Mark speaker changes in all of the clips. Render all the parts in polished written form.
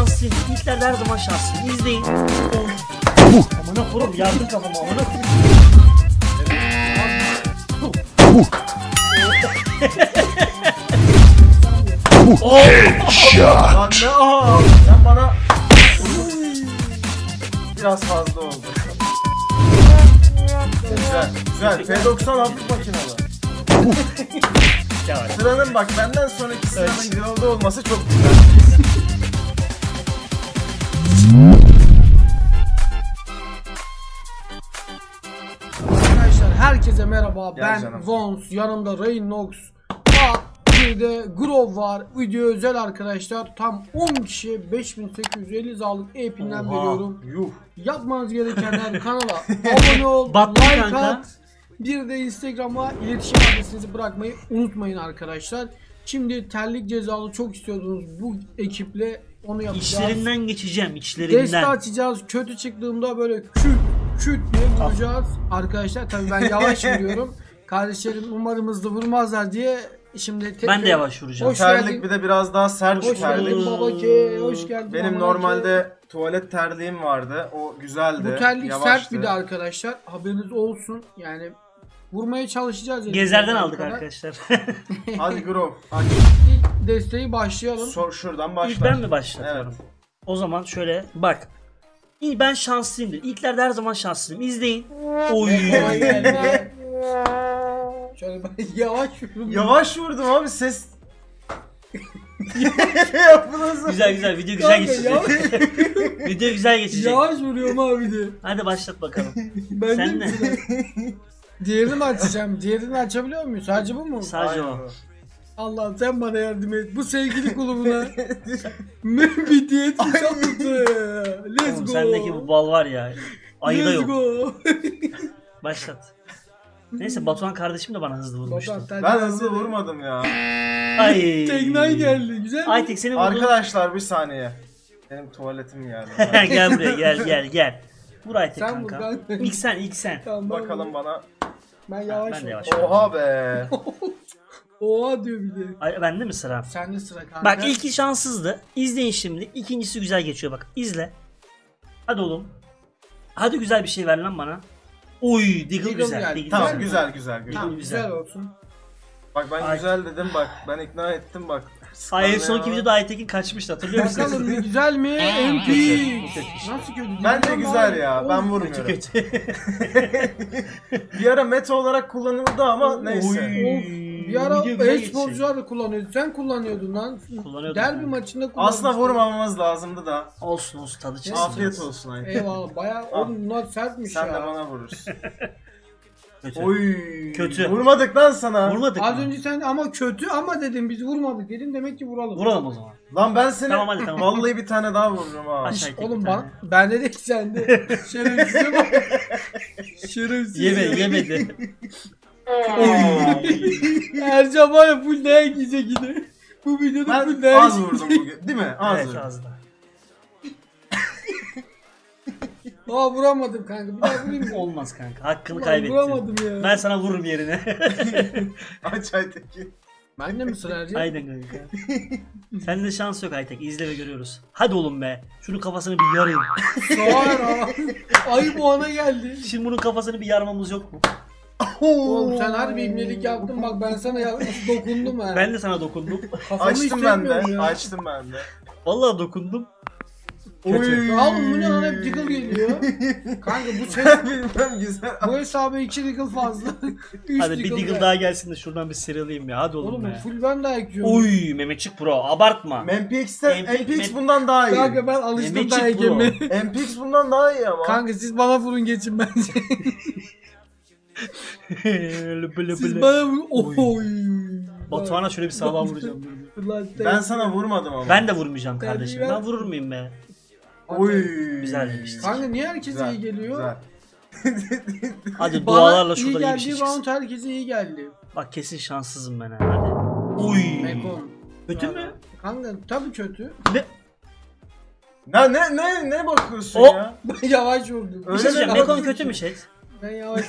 Speaker 1: şanslıyım. İlklerde her zaman şanslıyım. İzleyin. Amına koyayım, yardım kafama amına koyayım.
Speaker 2: Lan ne aha? Sen bana biraz fazla oldu. Güzel, güzel. P90 hafif makinalı. Sıranın bak benden sonraki sıranın gravda olması çok güzel.
Speaker 3: Arkadaşlar herkese merhaba.
Speaker 2: Gel
Speaker 3: Ben
Speaker 2: canım.
Speaker 3: Vons, yanımda Reynox, bir de Grove var. Video özel arkadaşlar. Tam 10 kişi 5850 sağlık e-pinden veriyorum.
Speaker 2: Yuh.
Speaker 3: Yapmanız gerekenler kanala abone ol,
Speaker 1: Battı
Speaker 3: like
Speaker 1: kanka.
Speaker 3: at. Bir de Instagram'a iletişim adresinizi bırakmayı unutmayın arkadaşlar. Şimdi terlik cezalı çok istiyordunuz bu ekiple, onu yapacağız.
Speaker 1: İçlerinden geçeceğim,
Speaker 3: Deste
Speaker 1: içlerinden.
Speaker 3: açacağız. Kötü çıktığımda böyle küt diye vuracağız. Arkadaşlar tabii ben yavaş vuruyorum. Kardeşlerim umarım hızlı vurmazlar diye şimdi
Speaker 1: Ben de yavaş vuracağım.
Speaker 3: Hoş
Speaker 2: Terlik
Speaker 3: geldin.
Speaker 2: bir de biraz daha sert bir
Speaker 3: Hoş geldin
Speaker 2: terlik.
Speaker 3: babake. Hoş geldin.
Speaker 2: Benim
Speaker 3: babake.
Speaker 2: normalde tuvalet terliğim vardı. O güzeldi.
Speaker 3: bu terlik
Speaker 2: yavaştı.
Speaker 3: sert bir de arkadaşlar. Haberiniz olsun. Yani vurmaya çalışacağız.
Speaker 1: Gezerden
Speaker 3: elimizden
Speaker 1: aldık
Speaker 3: kadar.
Speaker 1: arkadaşlar.
Speaker 2: Hadi Grove aç.
Speaker 3: İlk desteği başlayalım.
Speaker 2: Şuradan başla.
Speaker 1: İlk ben mi başlatıyorum?
Speaker 2: Evet.
Speaker 1: O zaman şöyle bak. İyi, ben şanslıyımdır. İlklerde her zaman şanslıyım. İzleyin. Oy.
Speaker 3: Kolay geldi. Şöyle ben yavaş vururum.
Speaker 2: Yavaş vurdum abi ses. Yapılası.
Speaker 1: Güzel güzel, video güzel
Speaker 3: Kanka,
Speaker 1: geçecek.
Speaker 3: yavaş,
Speaker 1: Video güzel geçecek.
Speaker 3: yavaş vuruyorum abi de.
Speaker 1: Hadi başlat bakalım.
Speaker 3: Ben
Speaker 1: Sen
Speaker 3: de
Speaker 1: ne?
Speaker 3: Diğerini mi açacağım? Diğerini açabiliyor muyuz? Sadece bu mu?
Speaker 1: Sadece o.
Speaker 3: Allah'ım sen bana yardım et. Bu sevgili kulübüne memnuniyet yaptı. Let's
Speaker 1: Oğlum
Speaker 3: go.
Speaker 1: sendeki bu bal var ya. Ayıda
Speaker 3: Let's
Speaker 1: yok.
Speaker 3: go.
Speaker 1: Başlat. Neyse, Batuhan kardeşim de bana hızlı vurmuştu.
Speaker 2: Ben hızlı vurmadım ya.
Speaker 1: Ay.
Speaker 3: Teknay geldi. Güzel mi?
Speaker 1: Aytek seni vurdum.
Speaker 2: Arkadaşlar bir saniye. Benim tuvaletim geldi.
Speaker 1: Gel buraya, gel. Vur Aytek
Speaker 3: Sen vur
Speaker 1: kanka.
Speaker 3: kanka.
Speaker 1: İlk sen.
Speaker 3: Tamam,
Speaker 2: Bakalım bana.
Speaker 3: Ben yavaş.
Speaker 1: Ben de yavaş.
Speaker 2: Oha be.
Speaker 3: Oha diyor bir de.
Speaker 1: Ay, bende mi sıra?
Speaker 3: Sende sıra kanka.
Speaker 1: Bak, ilki şanssızdı. İzleyin şimdi. İkincisi güzel geçiyor bak. İzle. Hadi oğlum. Hadi güzel bir şey ver lan bana. Oy, Diggle
Speaker 3: Diggle
Speaker 1: güzel.
Speaker 3: geldi.
Speaker 1: Diggle
Speaker 2: Tamam
Speaker 3: Güzel
Speaker 2: güzel.
Speaker 3: Tamam,
Speaker 1: güzel.
Speaker 3: güzel olsun.
Speaker 2: Bak ben
Speaker 1: Ay.
Speaker 2: güzel dedim bak. Ben ikna ettim bak.
Speaker 1: Ay, en sonki videoda Aytekin kaçmıştı, hatırlıyor musun?
Speaker 3: Bakalım güzel mi? MP.
Speaker 1: Kötü.
Speaker 3: Nasıl kötü?
Speaker 2: Bence
Speaker 3: Bilmem
Speaker 2: güzel
Speaker 3: abi.
Speaker 2: ya.
Speaker 3: Oğlum,
Speaker 2: Ben vurmuyorum.
Speaker 1: Kötü.
Speaker 2: Bir ara meta olarak kullanıldı ama neyse.
Speaker 3: Bir ara
Speaker 1: Video güzel
Speaker 3: e-sporcular da kullanıyordu. Sen kullanıyordun lan.
Speaker 1: Kullanıyordum
Speaker 3: Derbi
Speaker 1: ben.
Speaker 3: maçında kullanıyordun.
Speaker 2: Aslında vurmamamız lazımdı da.
Speaker 1: Olsun tadı çıksın.
Speaker 2: Afiyet olsun Ayten.
Speaker 3: Eyvallah. Bayağı oğlum bunlar sertmiş
Speaker 2: Sen
Speaker 3: ya.
Speaker 2: de bana vurursun.
Speaker 1: Kötü.
Speaker 2: Oy.
Speaker 1: Kötü.
Speaker 2: Vurmadık lan sana.
Speaker 1: Vurmadık
Speaker 3: Az
Speaker 1: mı?
Speaker 3: önce sen ama kötü ama dedim biz vurmadık dedin, demek ki vuralım.
Speaker 1: Vuralım o zaman.
Speaker 2: Lan ben seni
Speaker 1: Tamam, hadi, tamam.
Speaker 2: vallahi bir tane daha vururum ha.
Speaker 1: Aç Aytek
Speaker 3: Oğlum
Speaker 1: bir
Speaker 3: bana,
Speaker 1: tane.
Speaker 3: bende de sende. Şerefsize bak. Şerefsiz.
Speaker 1: Yemedi.
Speaker 3: Ercan var ya full dayak yiyecek yine. Bu videoda full
Speaker 2: Ben
Speaker 3: dayak
Speaker 2: az vurdum bugün. Değil mi? Az
Speaker 1: Evet,
Speaker 2: vurdum.
Speaker 1: az da.
Speaker 3: Aa vuramadım kanka. Bir daha vurayım mı?
Speaker 1: Olmaz kanka. Hakkını
Speaker 3: Ulan
Speaker 1: kaybettin.
Speaker 3: vuramadım ya.
Speaker 1: Ben sana vururum yerine.
Speaker 2: Aç Aytekin.
Speaker 3: Ben de mi sıra Ercan?
Speaker 1: Aynen kanka. Sende şans yok Aytek. İzle ve görüyoruz. Hadi oğlum be. Şunun kafasını bir yarayım.
Speaker 3: Soğar ha. Ayıp o ana geldi.
Speaker 1: Şimdi bunun kafasını bir yarmamız yok mu?
Speaker 3: Oğlum sen harbi ibnelik yaptın, bak ben sana dokundum ha.
Speaker 1: Ben de sana dokundum.
Speaker 3: Kafamı
Speaker 2: Açtım ben
Speaker 3: hissetmiyorum
Speaker 2: de.
Speaker 3: ya.
Speaker 2: Açtım ben de.
Speaker 1: Vallahi dokundum.
Speaker 2: Oy.
Speaker 3: Oğlum bu ne lan, hep Diggle geliyor. Kanka bu ses,
Speaker 2: Bilmem güzel.
Speaker 3: bu hesaba 2 Diggle fazla. 3
Speaker 1: Hadi bir Diggle daha gelsin de şuradan bir sıralayayım ya. Hadi oğlum,
Speaker 3: Oğlum
Speaker 1: be.
Speaker 3: full ben dayak yiyorum.
Speaker 1: Uy, Mehmetçik Pro. Abartma.
Speaker 2: MPX bundan daha iyi.
Speaker 3: Kanka ben alıştım
Speaker 1: Mehmetçik
Speaker 3: dayak
Speaker 1: Pro.
Speaker 3: yemeye.
Speaker 2: MPX bundan daha iyi ama.
Speaker 3: Kanka siz bana vurun geçin bence.
Speaker 1: Löpü
Speaker 3: Siz
Speaker 1: löpü.
Speaker 3: bana vurun. Oy.
Speaker 1: Batuhan'a şöyle bir sağlam vuracağım. dur.
Speaker 3: Ulan
Speaker 2: Ben sana vurmadım ama.
Speaker 1: Ben de vurmayacağım
Speaker 3: Terbiye
Speaker 1: kardeşim.
Speaker 3: ver.
Speaker 1: Ben vurur muyum be?
Speaker 2: Oy.
Speaker 1: Güzel demiştin.
Speaker 3: Kanka niye herkese
Speaker 2: Güzel,
Speaker 3: iyi geliyor?
Speaker 2: Güzel.
Speaker 1: Hadi
Speaker 3: Bana
Speaker 1: dualarla
Speaker 3: iyi
Speaker 1: şurada iyi bir şey
Speaker 3: geldiği
Speaker 1: çıksın.
Speaker 3: round herkese iyi geldi.
Speaker 1: Bak kesin şanssızım ben ha. Hadi. Uy.
Speaker 3: Mekon.
Speaker 1: Kötü mü?
Speaker 3: Kanka tabii kötü.
Speaker 2: Ne bakıyorsun
Speaker 1: O-
Speaker 2: ya?
Speaker 3: Ben yavaş vurdum.
Speaker 1: Bir şey diyeceğim.
Speaker 2: mi?
Speaker 1: Mekon kötü mü şey?
Speaker 3: Ben yavaş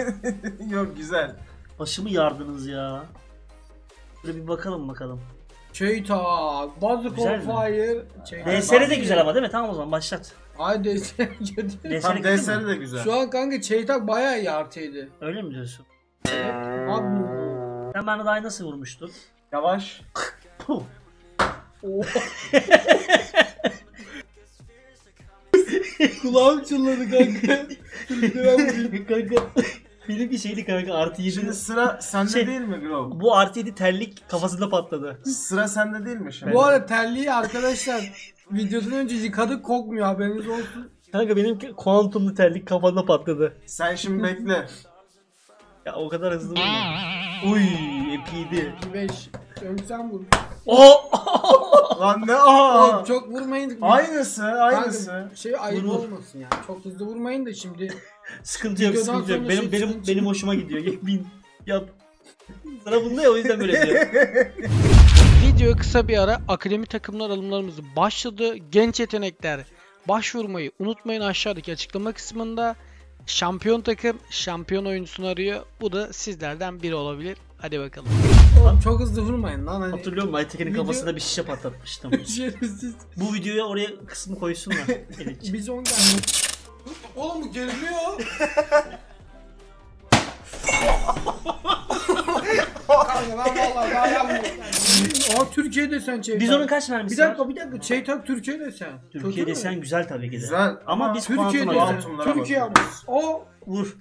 Speaker 2: Yok güzel.
Speaker 1: Başımı yardınız ya. Şöyle bir bakalım.
Speaker 3: Çeytak. Bazık
Speaker 1: Güzel
Speaker 3: on
Speaker 1: mi?
Speaker 3: fire. Çeytak.
Speaker 1: DSR de güzel ama değil mi? Tamam o zaman başlat.
Speaker 3: Ay DSR kötü.
Speaker 1: DSR
Speaker 2: Tam
Speaker 1: kötü mü?
Speaker 2: DSR de güzel.
Speaker 3: Şu an kanka Çeytak bayağı iyi artıydı.
Speaker 1: Öyle mi diyorsun?
Speaker 3: Abi.
Speaker 1: Sen bana daha nasıl vurmuştun?
Speaker 2: Yavaş.
Speaker 1: Puh.
Speaker 3: Kulağım çınladı kanka.
Speaker 1: Kanka benimki şeydi kanka artı 7.
Speaker 2: Şimdi sıra sende
Speaker 1: Şey-
Speaker 2: değil mi Grove?
Speaker 1: Bu artı 7 terlik kafasında patladı.
Speaker 2: Sıra sende değil mi şimdi?
Speaker 3: Bu arada terliği arkadaşlar videodan önce yıkadık, kokmuyor, haberiniz olsun.
Speaker 1: Kanka benimki kuantumlu terlik kafanda patladı.
Speaker 2: Sen şimdi bekle.
Speaker 1: Ya o kadar hızlı vurma. Uy epiydi.
Speaker 3: 5. Önce sen vur.
Speaker 1: Oh!
Speaker 2: Lan ne aha?
Speaker 3: Oğlum çok vurmayın.
Speaker 2: Aynısı,
Speaker 3: Kanka,
Speaker 2: aynısı.
Speaker 3: şey ayıp
Speaker 1: Vur, vur.
Speaker 3: olmasın yani. Çok hızlı vurmayın da şimdi.
Speaker 1: Sıkıntı yok,
Speaker 3: Videodan
Speaker 1: sıkıntı yok.
Speaker 3: sonra
Speaker 1: Benim
Speaker 3: şey
Speaker 1: benim
Speaker 3: sıkıntı
Speaker 1: benim
Speaker 3: yok.
Speaker 1: hoşuma gidiyor. Bin yap. Sıra bunda ya o yüzden böyle diyor.
Speaker 4: Videoya kısa bir ara akademi takımlar alımlarımız başladı. Genç yetenekler başvurmayı unutmayın, aşağıdaki açıklama kısmında. Şampiyon takım şampiyon oyuncusunu arıyor. Bu da sizlerden biri olabilir. Hadi bakalım.
Speaker 3: Oğlum çok hızlı vurmayın lan hani.
Speaker 1: Hatırlıyor musun? Aytekin'in
Speaker 3: Video-
Speaker 1: kafasına bir şişe patlatmıştım.
Speaker 3: Şerefsiz.
Speaker 1: Bu videoya oraya kısmı koysunlar. Evet.
Speaker 3: Biz 10 tane. Oğlum bu geriliyor. Kanka ben vallahi daha yapmıyorum. Aa Türkiye'de sen Çeytak.
Speaker 1: Biz onun kaç mermisi
Speaker 3: Bir dakika
Speaker 1: var?
Speaker 3: bir dakika. Çeytak Türkiye'de sen.
Speaker 1: Türkiye
Speaker 3: Kötü mü?
Speaker 1: desen güzel tabii ki de.
Speaker 2: Güzel.
Speaker 1: Ama biz
Speaker 3: Türkiye'de
Speaker 1: kuantuma
Speaker 3: sen.
Speaker 2: Kuantumlara
Speaker 3: Türkiye
Speaker 2: bakıyoruz.
Speaker 3: O
Speaker 1: vur.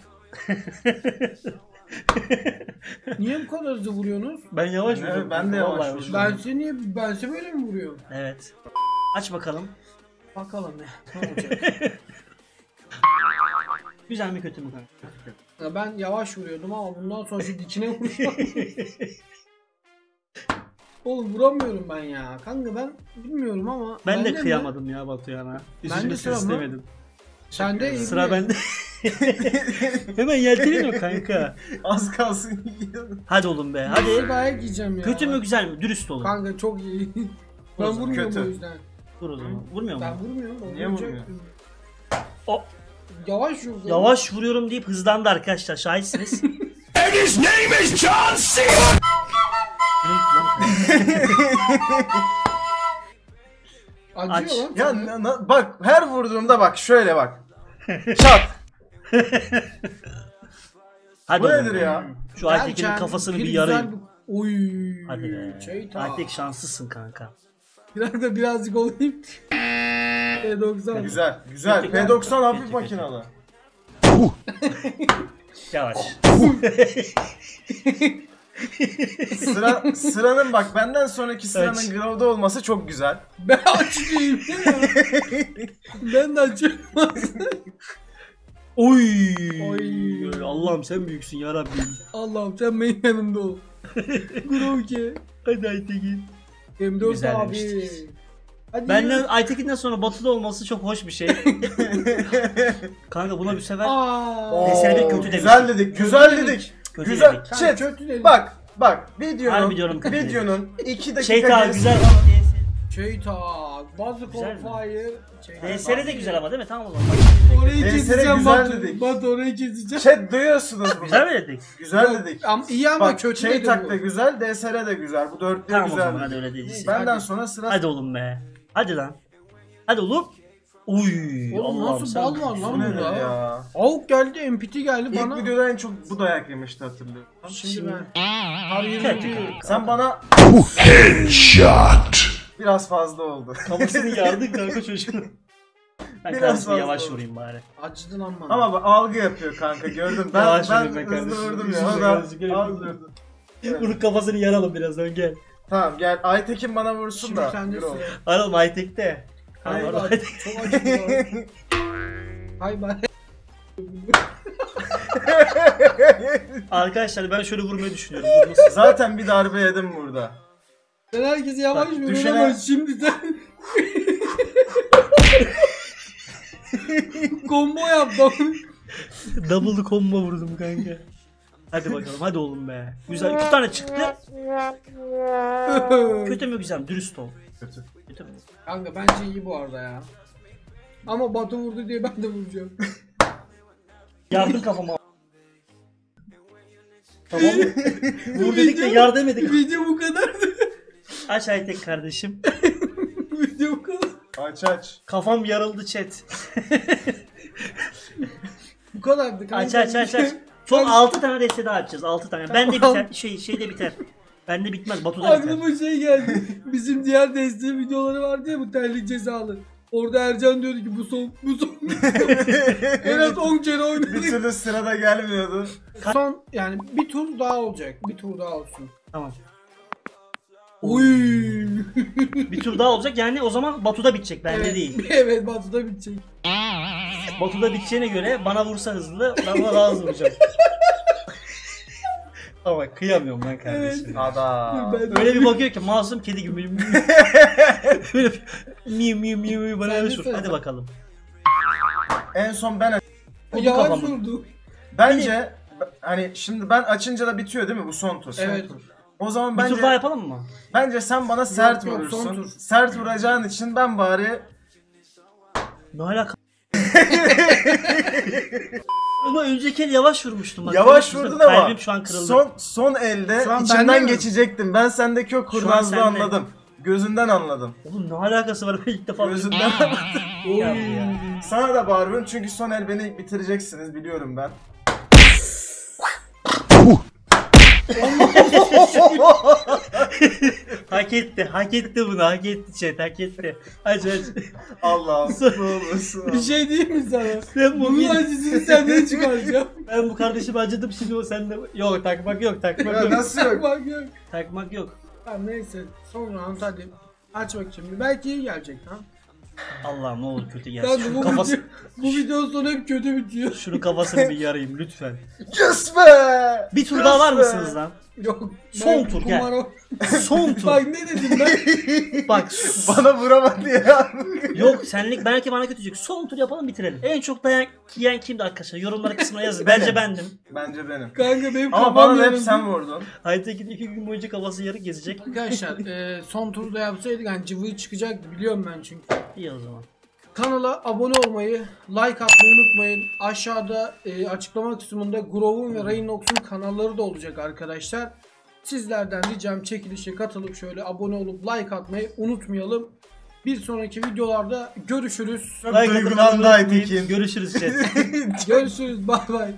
Speaker 3: niye bu kadar hızlı vuruyorsunuz?
Speaker 1: Ben yavaş
Speaker 2: Evet,
Speaker 1: vuruyorum.
Speaker 2: ben de yavaş
Speaker 1: Vallahi
Speaker 2: vuruyorum.
Speaker 3: Ben size böyle mi vuruyorum?
Speaker 1: Evet. Aç bakalım.
Speaker 3: Bakalım ne olacak.
Speaker 1: Güzel mi kötü mü kanka?
Speaker 3: Ya ben yavaş vuruyordum ama bundan sonra şu dikine vuracağım. Oğlum vuramıyorum ben ya. Kanka ben bilmiyorum ama.
Speaker 1: Ben de
Speaker 3: bende mi?
Speaker 1: kıyamadım ya Batuhan'a.
Speaker 3: Bende
Speaker 1: Üzülmesini
Speaker 3: sıra mı?
Speaker 1: istemedim.
Speaker 3: Sende iyi
Speaker 1: Sıra
Speaker 3: mi?
Speaker 1: bende. Hemen yelteniyor mu kanka?
Speaker 2: Az kalsın.
Speaker 1: Hadi oğlum be
Speaker 3: Hadi.
Speaker 1: hadi.
Speaker 3: Dayak yiyeceğim ya.
Speaker 1: Kötü mü güzel mi? Dürüst olun.
Speaker 3: Kanka çok iyi.
Speaker 1: O
Speaker 3: Ben
Speaker 1: zaman
Speaker 3: vurmuyorum
Speaker 2: kötü.
Speaker 3: o yüzden.
Speaker 1: Vur o zaman. Vurmuyor
Speaker 3: Ben
Speaker 1: mu?
Speaker 3: vurmuyorum. o
Speaker 2: Niye
Speaker 3: vuracak.
Speaker 2: vurmuyor?
Speaker 1: O-
Speaker 3: Yavaş vurdu.
Speaker 1: Yavaş vuruyorum deyip hızlandı arkadaşlar. Şahitsiniz.
Speaker 3: Acıyor
Speaker 1: Aç.
Speaker 3: lan.
Speaker 2: Ya
Speaker 3: sana.
Speaker 2: bak her vurduğumda bak şöyle bak. Çat.
Speaker 1: Hadi
Speaker 2: Bu
Speaker 1: oğlum
Speaker 2: nedir
Speaker 1: be.
Speaker 2: ya?
Speaker 1: Şu Aytekin'in
Speaker 3: Gerçekten
Speaker 1: kafasını bir
Speaker 3: güzel
Speaker 1: yarayım.
Speaker 3: Oy.
Speaker 1: Hadi be.
Speaker 3: Çeytak.
Speaker 1: Aytek şanslısın kanka.
Speaker 3: Birazcık olayım. E90.
Speaker 2: Güzel, güzel.
Speaker 1: Kötü,
Speaker 2: P90
Speaker 1: kötü,
Speaker 2: hafif
Speaker 1: kötü.
Speaker 2: makinalı.
Speaker 1: Yavaş.
Speaker 2: Sıranın bak benden sonraki sıranın
Speaker 1: Evet.
Speaker 2: Grove'da olması çok güzel.
Speaker 3: Ben açıklayayım. Ben de açıyorum.
Speaker 1: Oy.
Speaker 3: Oy.
Speaker 1: Allah'ım sen büyüksün ya Rabbim.
Speaker 3: Allah'ım sen benim yanımda ol. Groke.
Speaker 1: Hadi Aytekin.
Speaker 3: M4
Speaker 1: Güzel
Speaker 3: abi.
Speaker 1: demiştir.
Speaker 3: Hadi.
Speaker 1: Benden Aytekin'den sonra Batı'da olması çok hoş bir şey. Kanka buna bir sefer
Speaker 3: Aa.
Speaker 1: Mesela bir kötü
Speaker 2: Güzel
Speaker 1: demiştim.
Speaker 2: dedik, güzel dedik.
Speaker 1: kötü
Speaker 2: Güzel.
Speaker 1: dedik.
Speaker 3: Kanka
Speaker 2: Chat,
Speaker 3: kötü dedim.
Speaker 2: bak
Speaker 1: Harbi diyorum
Speaker 2: videonun 2 dakika
Speaker 1: Şey daha
Speaker 2: gerisi-
Speaker 1: güzel.
Speaker 3: Çeytak. Bazık
Speaker 1: Güzel
Speaker 3: on
Speaker 1: mi?
Speaker 3: fire. Çeytak.
Speaker 1: DSR de güzel ama değil mi? Tamam o zaman.
Speaker 3: Orayı
Speaker 2: DSR
Speaker 3: keseceğim
Speaker 2: güzel
Speaker 3: Batu.
Speaker 2: dedik.
Speaker 3: Batu orayı keseceğim.
Speaker 2: Chat duyuyorsunuz bunu.
Speaker 1: Güzel mi dedik?
Speaker 2: Güzel dedik.
Speaker 3: Ama iyi ama
Speaker 2: Bak
Speaker 3: kötü
Speaker 2: Çeytak
Speaker 3: dedim
Speaker 2: da
Speaker 3: bu.
Speaker 2: güzel, DSR de güzel. Bu dörtlü
Speaker 1: Tamam o
Speaker 2: güzel.
Speaker 1: zaman hadi öyle değilsin.
Speaker 2: Benden
Speaker 3: Hadi.
Speaker 2: sonra sıra
Speaker 1: Hadi oğlum be. Hadi lan. Hadi oğlum. Uy.
Speaker 3: Oğlum
Speaker 1: Allah'ım
Speaker 3: nasıl
Speaker 1: sen
Speaker 3: bal var
Speaker 1: büyüksün.
Speaker 2: Bu
Speaker 3: lan
Speaker 2: nedir
Speaker 3: burada?
Speaker 2: ya?
Speaker 3: Avuk geldi, MPT geldi
Speaker 2: İlk
Speaker 3: bana.
Speaker 2: videoda en çok bu dayak yemişti hatırlıyorum.
Speaker 3: Şimdi ben. Hayır değil.
Speaker 2: Sen bana biraz fazla oldu.
Speaker 1: Kafasını yardın kanka çocuğun. Ben
Speaker 2: Biraz
Speaker 1: kardeşime
Speaker 2: fazla
Speaker 1: yavaş
Speaker 2: oldu.
Speaker 1: vurayım bari.
Speaker 3: Acıdın lan bana.
Speaker 2: Ama bak algı yapıyor kanka gördün. Ben
Speaker 1: Yavaş
Speaker 2: ben
Speaker 1: vurayım ben
Speaker 2: hızlı
Speaker 1: kardeşim.
Speaker 2: vurdum
Speaker 1: Üzülme
Speaker 2: ya. O da
Speaker 1: kardeşim, gel
Speaker 2: algıladı.
Speaker 1: Bunun kafasını yaralım birazdan gel.
Speaker 2: Tamam gel Aytekin bana vursun
Speaker 3: Şimdi
Speaker 2: da.
Speaker 3: sende
Speaker 2: Euro.
Speaker 3: sıra.
Speaker 1: Aralım Aytek'te.
Speaker 3: Hayır
Speaker 1: Aralım
Speaker 3: bak,
Speaker 1: Aytek.
Speaker 3: çok acıdı. Hay bay.
Speaker 1: Arkadaşlar ben şöyle vurmayı düşünüyorum. Vurması.
Speaker 2: Zaten bir darbe yedim burada.
Speaker 3: Sen herkese yavaş
Speaker 2: Bak,
Speaker 3: vuruyorsun
Speaker 2: düşene-
Speaker 3: ama şimdi sen... Combo yaptım.
Speaker 1: Double combo vurdum kanka. Hadi bakalım hadi oğlum be. Güzel 2 tane çıktı. Kötü mü güzel mi? Dürüst ol.
Speaker 2: Kötü.
Speaker 1: Kötü mü?
Speaker 3: Kanka bence iyi bu arada ya. Ama Batu vurdu diye ben de vuracağım.
Speaker 1: Yardım kafama. Tamam mı? Vur dedik de yar demedik.
Speaker 3: Video bu kadardı.
Speaker 1: Aç Aytek kardeşim.
Speaker 3: Video bu kadar.
Speaker 2: Aç.
Speaker 1: Kafam yarıldı chat.
Speaker 3: Bu kadardı kanka.
Speaker 1: Aç. Son 6 tane deste daha açacağız. 6 tane. Bende biter. Şeyde biter. Bende bitmez. Batu'da biter.
Speaker 3: Aklıma şey geldi. Bizim diğer desteği videoları vardı ya, bu terlik cezalı. Orada Ercan diyordu ki bu son. En az 10 kere
Speaker 2: Bir
Speaker 3: oynadık.
Speaker 2: türlü sırada gelmiyordu.
Speaker 3: Son yani bir tur daha olacak. Bir tur daha olsun.
Speaker 1: Tamam.
Speaker 3: Oy.
Speaker 1: Bir tur daha olacak. Yani o zaman Batu'da bitecek. Bende değil.
Speaker 3: Evet, Batu'da bitecek.
Speaker 1: Batu'da biteceğine göre bana vursa hızlı. Ben ona daha hızlı vuracağım. Ama kıyamıyorum ben kardeşim.
Speaker 2: Adam.
Speaker 1: Öyle bir bakıyor ki masum kedi gibi. Böyle miu bana
Speaker 3: Sen
Speaker 1: öyle
Speaker 3: de
Speaker 1: vur.
Speaker 3: söyle.
Speaker 1: Hadi bakalım.
Speaker 2: En son ben
Speaker 3: Yavaş
Speaker 1: kafamı.
Speaker 3: vurdu.
Speaker 2: bence hani şimdi ben açınca da bitiyor değil mi bu son tur?
Speaker 3: Evet.
Speaker 2: O zaman
Speaker 1: Bir tur daha
Speaker 2: bence
Speaker 1: yapalım mı?
Speaker 2: sen bana sert
Speaker 3: yok, son
Speaker 2: vurursun.
Speaker 3: tur.
Speaker 2: Sert vuracağın için ben bari
Speaker 1: Ne alaka? Ama önceki el yavaş vurmuştum. Bak,
Speaker 2: yavaş
Speaker 1: görüyor musun?
Speaker 2: vurdun ama
Speaker 1: Kalbim şu an kırıldı.
Speaker 2: son elde
Speaker 3: Şu an bende
Speaker 2: içinden
Speaker 3: mi?
Speaker 2: geçecektim. Ben sendeki o kurnazlığı
Speaker 1: sende.
Speaker 2: anladım. Gözünden anladım.
Speaker 1: Oğlum ne alakası var ben ilk defa
Speaker 2: Gözünden anladım.
Speaker 1: Ya bu ya.
Speaker 2: Sana da bağırıyorum çünkü son el beni bitireceksiniz biliyorum ben.
Speaker 1: Hak etti bunu, hak etti chat, hak etti. Aç.
Speaker 2: Allah'ım ne olursun.
Speaker 3: Bir şey değil mi sana?
Speaker 1: Ben bu,
Speaker 3: Bunun acısını senden çıkaracağım.
Speaker 1: ben bu kardeşime acıdım şimdi o sende. Yok takmak yok.
Speaker 2: Ya nasıl yok?
Speaker 3: Bak yok.
Speaker 1: Takmak yok.
Speaker 3: Tamam neyse. Son round hadi. Aç bak şimdi. Belki iyi gelecek ha.
Speaker 1: Allah'ım ne olur kötü gelsin.
Speaker 3: Kanka
Speaker 1: Şunun,
Speaker 3: bu videonun sonu hep kötü bitiyor.
Speaker 1: şunun kafasını bir yarayım lütfen.
Speaker 2: Yes be!
Speaker 1: Bir tur daha var mısınız lan?
Speaker 3: Yok.
Speaker 1: Son
Speaker 3: ben
Speaker 1: tur,
Speaker 3: kumar
Speaker 1: gel.
Speaker 3: o-
Speaker 1: Son tur.
Speaker 3: Bak ne dedim ben?
Speaker 1: Bak
Speaker 2: Bana vuramadı ya.
Speaker 1: yok senlik belki bana kötücük. Son tur yapalım bitirelim. En çok dayak yiyen kimdi arkadaşlar? Yorumlara kısmına yazın. Bence bendim.
Speaker 2: Bence benim.
Speaker 3: Kanka benim
Speaker 2: Ama
Speaker 3: kafam
Speaker 2: bana da hep
Speaker 3: yarıldı.
Speaker 2: sen vurdun.
Speaker 1: Aytekin 2 gün boyunca kafası yarık gezecek.
Speaker 3: Arkadaşlar son turda yapsaydık hani cıvığı çıkacaktı biliyorum ben çünkü.
Speaker 1: İyi o zaman.
Speaker 3: Kanala abone olmayı, like atmayı unutmayın. Aşağıda açıklama kısmında Grov'un ve Raynox'un kanalları da olacak arkadaşlar. Sizlerden ricam çekilişe katılıp şöyle abone olup like atmayı unutmayalım. Bir sonraki videolarda görüşürüz.
Speaker 1: Like
Speaker 2: duygulandı
Speaker 1: atın, unutmayın.
Speaker 2: Aytekin.
Speaker 1: Görüşürüz chat.
Speaker 3: Görüşürüz. Bay bay.